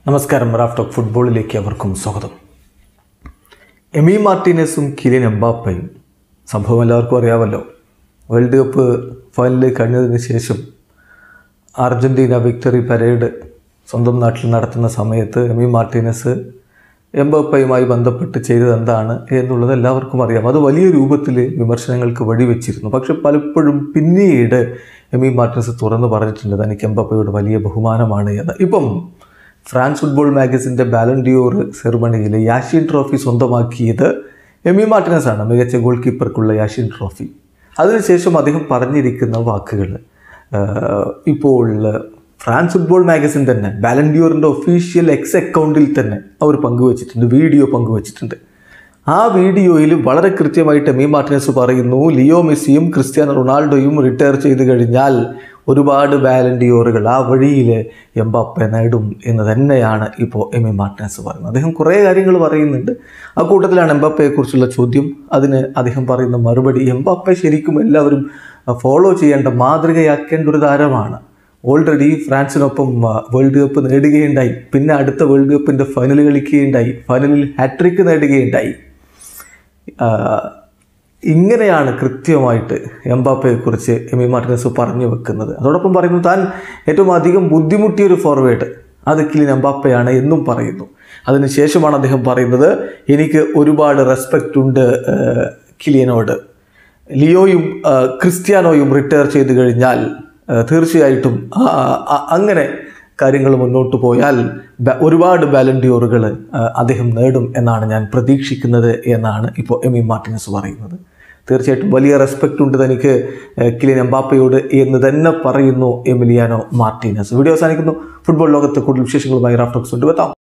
നമസ്കാരം. Raf talk ഫുട്ബോളിലേക്ക് അവർക്കും സ്വാഗതം. എമി മാർട്ടിനസും കിലിയൻ എംബാപ്പയും സംഭവം എല്ലാവർക്കും അറിയാമല്ലോ. വേൾഡ് കപ്പ് ഫൈനലിൽ കഴിഞ്ഞതിന് ശേഷം അർജൻറ്റീന വിക്ടറി പരേഡ് സ്വന്തം നാട്ടിൽ നടത്തുന്ന സമയത്ത് എമി മാർട്ടിനസ് എംബാപ്പയുമായി ബന്ധപ്പെട്ട് ചെയ്തത് എന്താണ് എന്നുള്ളത് എല്ലാവർക്കും അറിയാം. അത് വലിയ രൂപത്തിൽ വിമർശനങ്ങൾക്ക് വഴിവെച്ചിരുന്നു. പക്ഷെ പലപ്പോഴും പിന്നീട് എമി മാർട്ടിനസ് തുറന്നു പറഞ്ഞിട്ടുണ്ട് തനിക്ക് എംബാപ്പയോട് വലിയ ബഹുമാനമാണ് എന്ന്. ഇപ്പം ഫ്രാൻസ് ഫുട്ബോൾ മാഗസിൻ്റെ ബാലൺ ഡിയോർ സെറിമണിയിൽ യാഷീൻ ട്രോഫി സ്വന്തമാക്കിയത് എമി മാർട്ടിനസ് ആണ്, മികച്ച ഗോൾ കീപ്പർക്കുള്ള യാഷീൻ ട്രോഫി. അതിനുശേഷം അദ്ദേഹം പറഞ്ഞിരിക്കുന്ന വാക്കുകൾ ഇപ്പോൾ ഫ്രാൻസ് ഫുട്ബോൾ മാഗസിൻ തന്നെ ബാലൺ ഡിയോറിൻ്റെ ഒഫീഷ്യൽ എക്സ് അക്കൗണ്ടിൽ തന്നെ അവർ പങ്കുവച്ചിട്ടുണ്ട്, വീഡിയോ പങ്കുവച്ചിട്ടുണ്ട്. ആ വീഡിയോയിൽ വളരെ കൃത്യമായിട്ട് എമി മാർട്ടിനസ് പറയുന്നു, ലിയോ മെസ്സിയും ക്രിസ്ത്യാനോ റൊണാൾഡോയും റിട്ടയർ ചെയ്ത് കഴിഞ്ഞാൽ ഒരുപാട് ബാലൺ ഡിയോറുകൾ ആ വഴിയിൽ എംബാപ്പെ നേടും എന്ന് തന്നെയാണ് ഇപ്പോൾ എമി മാർട്ടിനസ് പറയുന്നത്. അദ്ദേഹം കുറേ കാര്യങ്ങൾ പറയുന്നുണ്ട്. ആ കൂട്ടത്തിലാണ് എംബാപ്പയെക്കുറിച്ചുള്ള ചോദ്യം. അതിന് അദ്ദേഹം പറയുന്ന മറുപടി, എംബാപ്പെ ശരിക്കും എല്ലാവരും ഫോളോ ചെയ്യേണ്ട, മാതൃകയാക്കേണ്ട ഒരു താരമാണ്. ഓൾറെഡി ഫ്രാൻസിനൊപ്പം വേൾഡ് കപ്പ് നേടുകയുണ്ടായി, പിന്നെ അടുത്ത വേൾഡ് കപ്പിൻ്റെ ഫൈനൽ കളിക്കുകയുണ്ടായി, ഫൈനലിൽ ഹാട്രിക്ക് നേടുകയുണ്ടായി. ഇങ്ങനെയാണ് കൃത്യമായിട്ട് എംബാപ്പയെക്കുറിച്ച് എമി മാർട്ടിനസ് പറഞ്ഞു വെക്കുന്നത്. അതോടൊപ്പം പറയുന്നു, താൻ ഏറ്റവും അധികം ബുദ്ധിമുട്ടിയൊരു ഫോർവേഡ് അത് കിലിയൻ എംബാപ്പയാണ് എന്നും പറയുന്നു. അതിനുശേഷമാണ് അദ്ദേഹം പറയുന്നത്, എനിക്ക് ഒരുപാട് റെസ്പെക്റ്റ് ഉണ്ട് കിലിയനോട്. ലിയോയും ക്രിസ്ത്യാനോയും റിട്ടയർ ചെയ്ത് കഴിഞ്ഞാൽ തീർച്ചയായിട്ടും അങ്ങനെ കാര്യങ്ങൾ മുന്നോട്ട് പോയാൽ ഒരുപാട് ബാലൺ ഡിയോറുകൾ അദ്ദേഹം നേടും എന്നാണ് ഞാൻ പ്രതീക്ഷിക്കുന്നത് എന്നാണ് ഇപ്പോൾ എമി മാർട്ടിനസ് പറയുന്നത്. തീർച്ചയായിട്ടും വലിയ റെസ്പെക്റ്റ് ഉണ്ട് തനിക്ക് കിലിയൻ എംബാപ്പയോട് എന്ന് തന്നെ പറയുന്നു എമിലിയാനോ മാർട്ടിനസ്. വീഡിയോ അവസാനിക്കുന്നു. ഫുട്ബോൾ ലോകത്ത് കൂടുതൽ വിശേഷങ്ങളുമായി റാഫ് ടോക്സ് കൊണ്ടുവെത്താം.